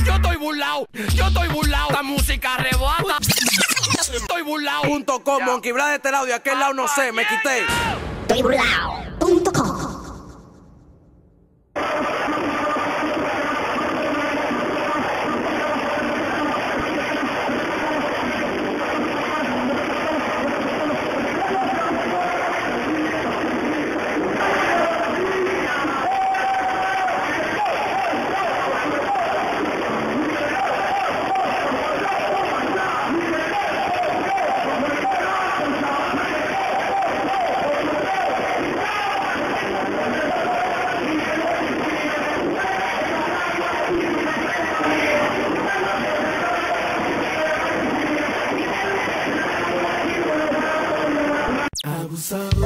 Yo estoy burlao, esta música rebota. Estoy burlao. .com, Monkey Blas de este lado y de aquel lado no sé, me quité. Estoy burlao.com. Abusador.